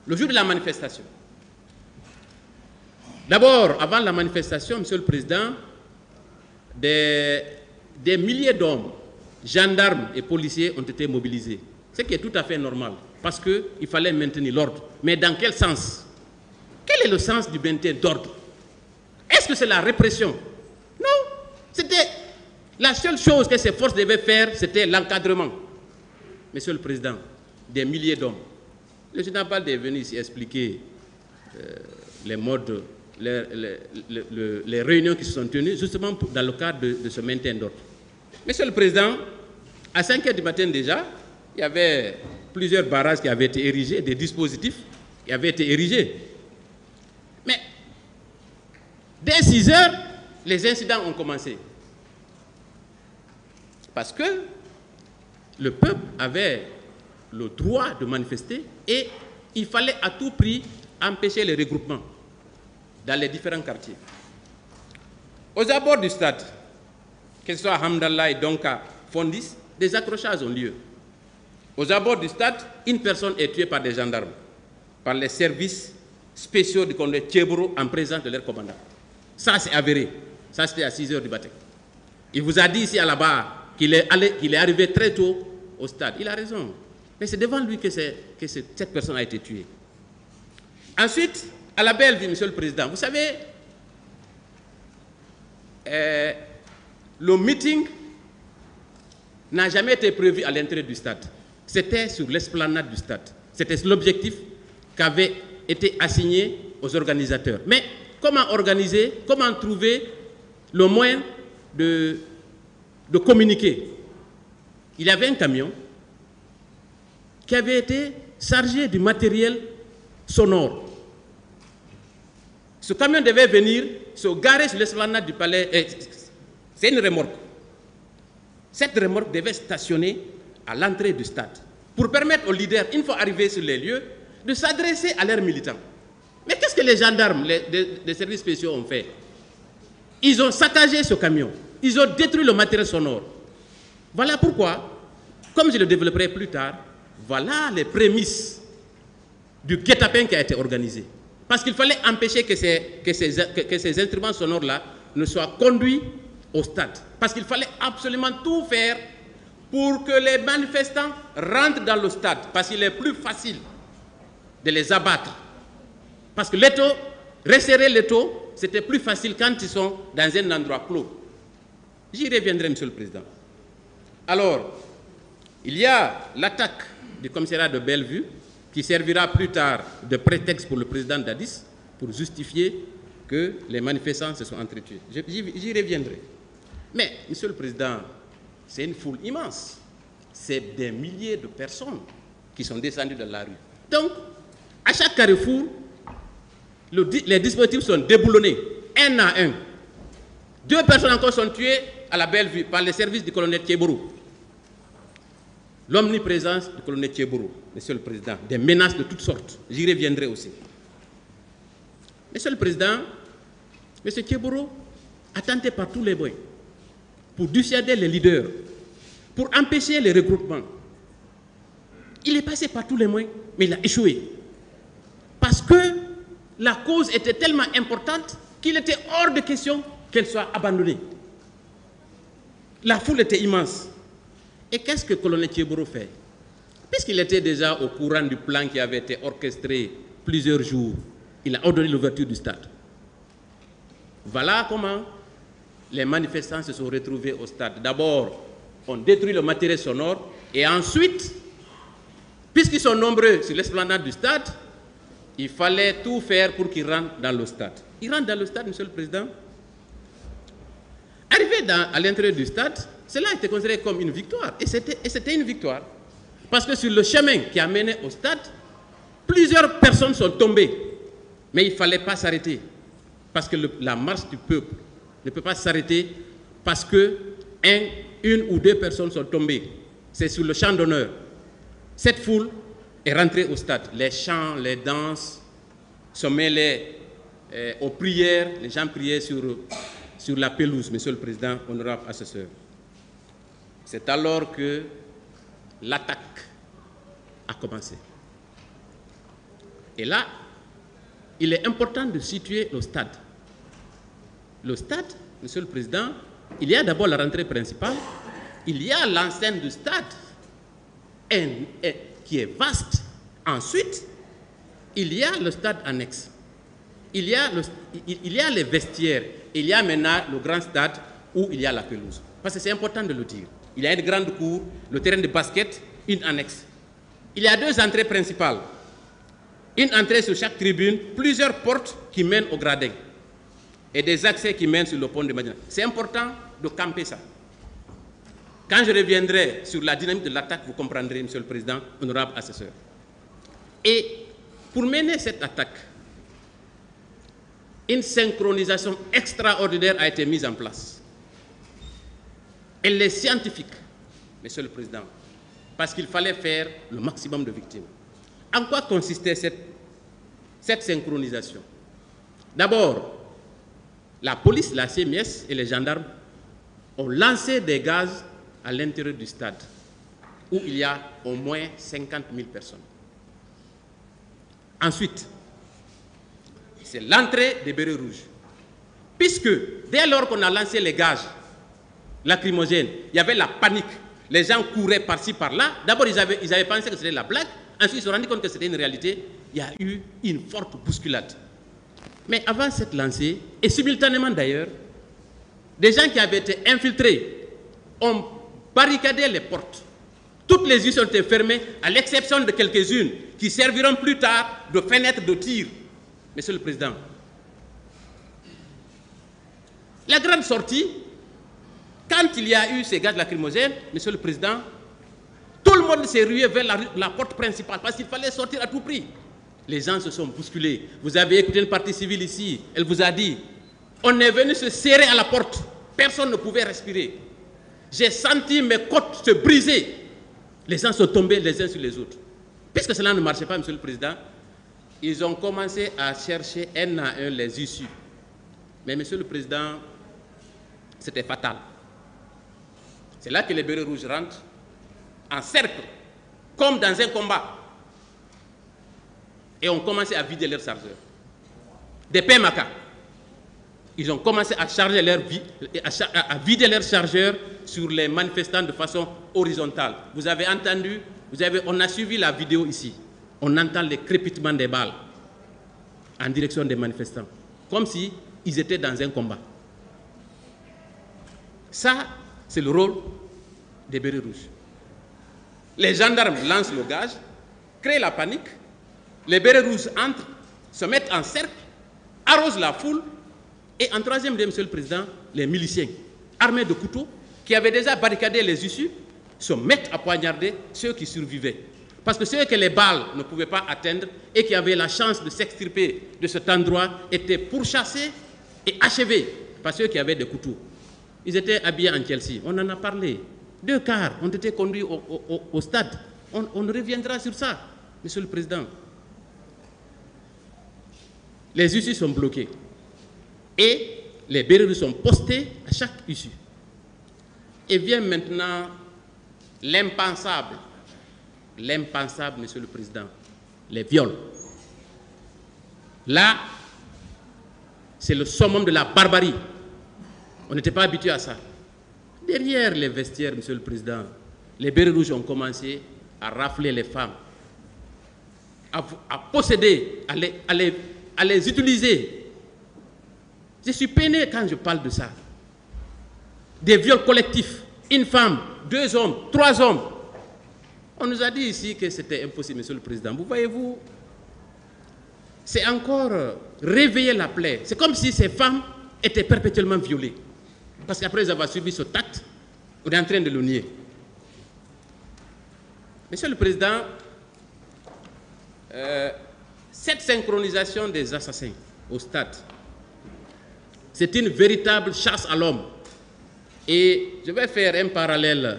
le jour de la manifestation. D'abord, avant la manifestation, Monsieur le Président, des milliers d'hommes, gendarmes et policiers ont été mobilisés. Ce qui est tout à fait normal, parce qu'il fallait maintenir l'ordre. Mais dans quel sens? Quel est le sens du maintien d'ordre? Est-ce que c'est la répression? Non. C'était la seule chose que ces forces devaient faire, c'était l'encadrement. Monsieur le Président, des milliers d'hommes. Le général est venu ici expliquer les modes, les réunions qui se sont tenues, justement dans le cadre de ce maintien d'ordre. Monsieur le Président, à 5 h du matin déjà, il y avait plusieurs barrages qui avaient été érigés, des dispositifs qui avaient été érigés. Mais dès 6 h, les incidents ont commencé. Parce que le peuple avait le droit de manifester et il fallait à tout prix empêcher les regroupements dans les différents quartiers. Aux abords du stade, que ce soit à Hamdallah et Donka, Fondis, des accrochages ont lieu. Aux abords du stade, une personne est tuée par des gendarmes, par les services spéciaux du colonel Tchéboro en présence de leur commandant. Ça, c'est avéré. Ça, c'était à 6 h du matin. Il vous a dit ici à la barre qu'il est arrivé très tôt au stade. Il a raison. Mais c'est devant lui que cette personne a été tuée. Ensuite, à la Bellevue, Monsieur le Président, vous savez, le meeting n'a jamais été prévu à l'entrée du stade. C'était sur l'esplanade du stade. C'était l'objectif qui avait été assigné aux organisateurs. Mais comment organiser, comment trouver le moyen de communiquer? Il y avait un camion qui avait été chargé du matériel sonore. Ce camion devait venir se garer sur l'esplanade du palais. C'est une remorque. Cette remorque devait stationner à l'entrée du stade pour permettre aux leaders, une fois arrivés sur les lieux, de s'adresser à leurs militants. Mais qu'est-ce que les gendarmes, les services spéciaux ont fait? Ils ont saccagé ce camion. Ils ont détruit le matériel sonore. Voilà pourquoi, comme je le développerai plus tard, voilà les prémices du guet-apens qui a été organisé. Parce qu'il fallait empêcher que ces instruments sonores-là ne soient conduits au stade. Parce qu'il fallait absolument tout faire pour que les manifestants rentrent dans le stade. Parce qu'il est plus facile de les abattre. Parce que resserrer l'étau, c'était plus facile quand ils sont dans un endroit clos. J'y reviendrai, Monsieur le Président. Alors, il y a l'attaque du commissariat de Bellevue qui servira plus tard de prétexte pour le président Dadis pour justifier que les manifestants se sont entretués. J'y reviendrai. Mais, Monsieur le Président, c'est une foule immense. C'est des milliers de personnes qui sont descendues de la rue. Donc, à chaque carrefour, les dispositifs sont déboulonnés, un à un. 2 personnes encore sont tuées à la Bellevue par les services du colonel Tchéboro. L'omniprésence du colonel Tchéboro, Monsieur le Président, des menaces de toutes sortes. J'y reviendrai aussi. Monsieur le Président, M. Tchéboro a tenté par tous les moyens pour dissuader les leaders, pour empêcher les regroupements. Il est passé par tous les moyens, mais il a échoué. Parce que la cause était tellement importante qu'il était hors de question qu'elle soit abandonnée. La foule était immense. Et qu'est-ce que le colonel Tchéboro fait? Puisqu'il était déjà au courant du plan qui avait été orchestré plusieurs jours, il a ordonné l'ouverture du stade. Voilà comment les manifestants se sont retrouvés au stade. D'abord, on détruit le matériel sonore et ensuite, puisqu'ils sont nombreux sur l'esplanade du stade, il fallait tout faire pour qu'ils rentrent dans le stade. Ils rentrent dans le stade, Monsieur le Président. Arrivé à l'intérieur du stade, cela a été considéré comme une victoire. Et c'était une victoire. Parce que sur le chemin qui a mené au stade, plusieurs personnes sont tombées. Mais il ne fallait pas s'arrêter. Parce que la marche du peuple ne peut pas s'arrêter parce que une ou 2 personnes sont tombées. C'est sur le champ d'honneur. Cette foule est rentrée au stade. Les chants, les danses se mêlaient aux prières. Les gens priaient sur la pelouse, Monsieur le Président, honorable assesseur. C'est alors que l'attaque a commencé. Et là, il est important de situer le stade. Le stade, Monsieur le Président, il y a d'abord la rentrée principale, il y a l'enceinte du stade qui est vaste. Ensuite, il y a le stade annexe. Il y a les vestiaires. Il y a maintenant le grand stade où il y a la pelouse. Parce que c'est important de le dire. Il y a une grande cour, le terrain de basket, une annexe. Il y a 2 entrées principales. Une entrée sur chaque tribune, plusieurs portes qui mènent au gradin et des accès qui mènent sur le pont de Médina. C'est important de camper ça. Quand je reviendrai sur la dynamique de l'attaque, vous comprendrez, Monsieur le Président, honorable assesseur. Et pour mener cette attaque, une synchronisation extraordinaire a été mise en place. Elle est scientifique, Monsieur le Président, parce qu'il fallait faire le maximum de victimes. En quoi consistait cette synchronisation? D'abord, la police, la CMS et les gendarmes ont lancé des gaz à l'intérieur du stade, où il y a au moins 50 000 personnes. Ensuite, c'est l'entrée des bérets rouges. Puisque, dès lors qu'on a lancé les gaz lacrymogènes, il y avait la panique. Les gens couraient par-ci, par-là. D'abord, ils avaient pensé que c'était la blague. Ensuite, ils se sont rendus compte que c'était une réalité. Il y a eu une forte bousculade. Mais avant cette lancée, et simultanément d'ailleurs, des gens qui avaient été infiltrés ont barricadé les portes. Toutes les issues ont été fermées, à l'exception de quelques-unes qui serviront plus tard de fenêtres de tir. Monsieur le Président, la grande sortie, quand il y a eu ces gaz lacrymogènes, Monsieur le Président, tout le monde s'est rué vers la porte principale parce qu'il fallait sortir à tout prix. Les gens se sont bousculés. Vous avez écouté une partie civile ici, elle vous a dit, on est venu se serrer à la porte, personne ne pouvait respirer. J'ai senti mes côtes se briser. Les gens sont tombés les uns sur les autres. Puisque cela ne marchait pas, Monsieur le Président, ils ont commencé à chercher un à un les issues. Mais Monsieur le Président, c'était fatal. C'est là que les bérets rouges rentrent en cercle, comme dans un combat. Et ont commencé à vider leurs chargeurs. Des PMAK. Ils ont commencé à charger à vider leurs chargeurs sur les manifestants de façon horizontale. Vous avez entendu, on a suivi la vidéo ici. On entend les crépitements des balles en direction des manifestants, comme s'ils étaient dans un combat. Ça, c'est le rôle des bérets rouges. Les gendarmes lancent le gaz, créent la panique, les bérets rouges entrent, se mettent en cercle, arrosent la foule, et en troisième lieu, Monsieur le Président, les miliciens, armés de couteaux, qui avaient déjà barricadé les issues, se mettent à poignarder ceux qui survivaient. Parce que ceux que les balles ne pouvaient pas atteindre et qui avaient la chance de s'extirper de cet endroit étaient pourchassés et achevés par ceux qui avaient des couteaux. Ils étaient habillés en Chelsea. On en a parlé. 2 cars ont été conduits au stade. On reviendra sur ça, Monsieur le Président. Les issues sont bloquées. Et les bérets sont postés à chaque issue. Et vient maintenant l'impensable. L'impensable, Monsieur le Président. Les viols. Là, c'est le summum de la barbarie. On n'était pas habitué à ça. Derrière les vestiaires, Monsieur le Président, les bérets rouges ont commencé à rafler les femmes, à posséder, à les utiliser. Je suis peiné quand je parle de ça. Des viols collectifs, une femme, 2 hommes, 3 hommes. On nous a dit ici que c'était impossible, Monsieur le Président. Vous voyez-vous, c'est encore réveiller la plaie. C'est comme si ces femmes étaient perpétuellement violées. Parce qu'après avoir subi ce acte, on est en train de le nier. Monsieur le Président, cette synchronisation des assassins au stade, c'est une véritable chasse à l'homme. Et je vais faire un parallèle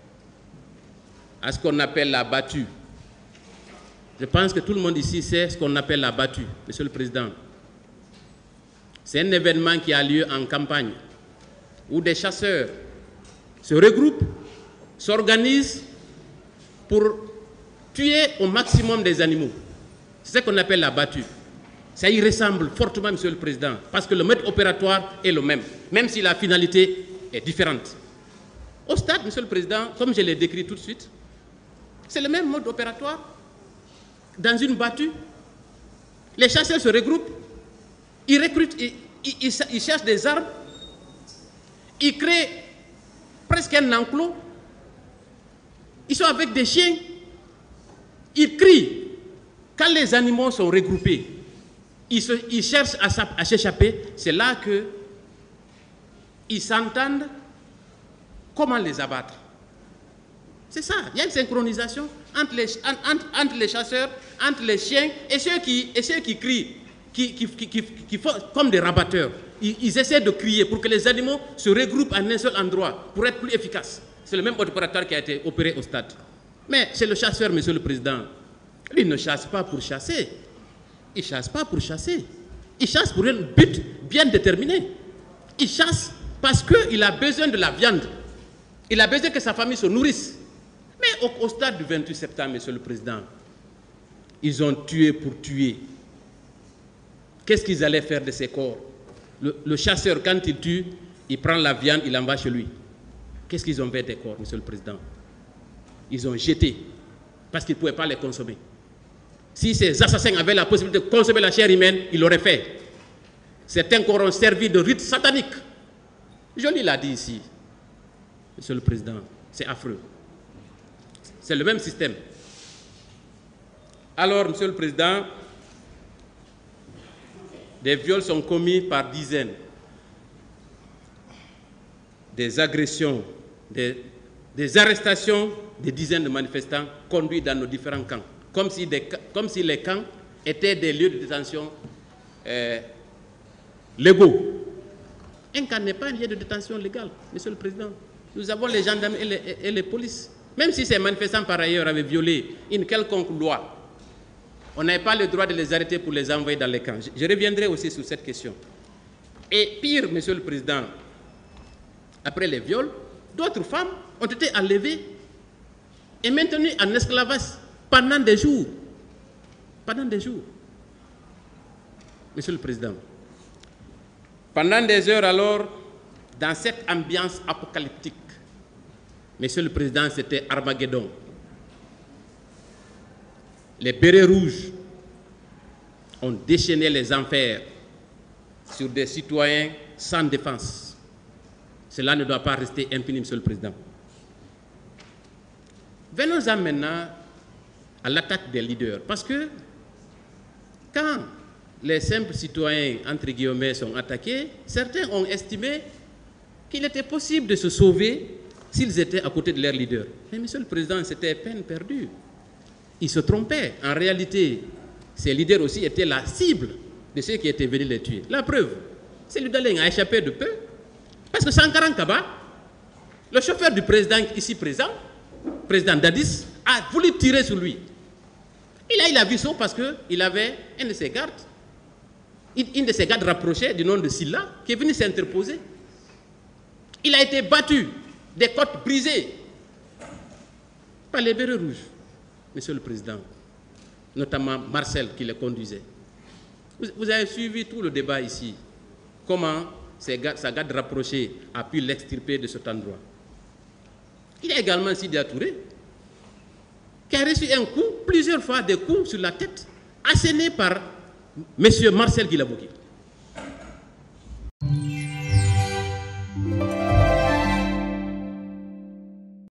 à ce qu'on appelle la battue. Je pense que tout le monde ici sait ce qu'on appelle la battue, Monsieur le Président. C'est un événement qui a lieu en campagne, où des chasseurs se regroupent, s'organisent pour tuer au maximum des animaux. C'est ce qu'on appelle la battue. Ça y ressemble fortement, Monsieur le Président, parce que le mode opératoire est le même si la finalité est différente. Au stade, Monsieur le Président, comme je l'ai décrit tout de suite, c'est le même mode opératoire. Dans une battue, les chasseurs se regroupent, ils recrutent, ils cherchent des armes, ils créent presque un enclos, ils sont avec des chiens, ils crient. Quand les animaux sont regroupés, ils cherchent à s'échapper, c'est là qu'ils s'entendent comment les abattre. C'est ça, il y a une synchronisation entre les chasseurs, entre les chiens et ceux qui crient, qui font comme des rabatteurs. Ils essaient de crier pour que les animaux se regroupent en un seul endroit pour être plus efficaces. C'est le même opérateur qui a été opéré au stade. Mais c'est le chasseur, Monsieur le Président. Lui ne chasse pas pour chasser. Il ne chasse pas pour chasser. Il chasse pour un but bien déterminé. Il chasse parce qu'il a besoin de la viande. Il a besoin que sa famille se nourrisse. Mais au stade du 28 septembre, Monsieur le Président, ils ont tué pour tuer. Qu'est-ce qu'ils allaient faire de ces corps? Le chasseur, quand il tue, il prend la viande, il l'envoie chez lui. Qu'est-ce qu'ils ont fait des corps, Monsieur le Président? Ils ont jeté parce qu'ils ne pouvaient pas les consommer. Si ces assassins avaient la possibilité de consommer la chair humaine, ils l'auraient fait. Certains corps ont servi de rite satanique. Joly l'a dit ici, Monsieur le Président, c'est affreux. C'est le même système. Alors, Monsieur le Président, des viols sont commis par dizaines. Des agressions, des arrestations, des dizaines de manifestants conduits dans nos différents camps. Comme si les camps étaient des lieux de détention légaux. Un camp n'est pas un lieu de détention légal, Monsieur le Président. Nous avons les gendarmes et les polices. Même si ces manifestants, par ailleurs, avaient violé une quelconque loi, on n'avait pas le droit de les arrêter pour les envoyer dans les camps. Je reviendrai aussi sur cette question. Et pire, Monsieur le Président, après les viols, d'autres femmes ont été enlevées et maintenues en esclavage pendant des jours. Pendant des jours. Monsieur le Président, pendant des heures alors, dans cette ambiance apocalyptique, Monsieur le Président, c'était Armageddon. Les bérets rouges ont déchaîné les enfers sur des citoyens sans défense. Cela ne doit pas rester impuni, Monsieur le Président. Venons-en maintenant à l'attaque des leaders. Parce que quand les simples citoyens, entre guillemets, sont attaqués, certains ont estimé qu'il était possible de se sauver s'ils étaient à côté de leurs leaders. Mais Monsieur le Président, c'était peine perdue. Ils se trompaient. En réalité, ces leaders aussi étaient la cible de ceux qui étaient venus les tuer. La preuve, c'est Ludaleng a échappé de peu. Parce que Sankaran Kaba, le chauffeur du président ici présent, président Dadis, a voulu tirer sur lui. Il a vu ça parce qu'il avait un de ses gardes, une de ses gardes rapprochés du nom de Silla, qui est venu s'interposer. Il a été battu, des côtes brisées par les bérets rouges, Monsieur le Président, notamment Marcel qui le conduisait. Vous avez suivi tout le débat ici, comment sa garde rapprochée a pu l'extirper de cet endroit. Il y a également Sidia Touré, qui a reçu un coup, plusieurs fois des coups sur la tête, assénés par M. Marcel Guilabouki.